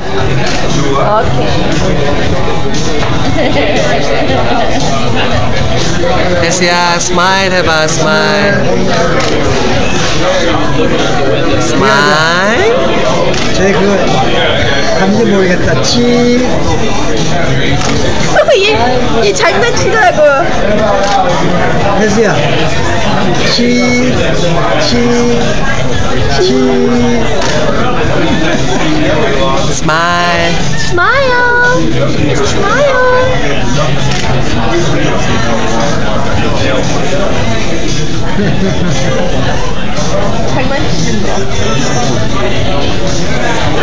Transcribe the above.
혜수야, 스마일 해봐, 스마일. 스마일. 제 감지 모르겠다. 얘 장난치더라고. 혜수야. 스마일. 스마일. 장난치는 거.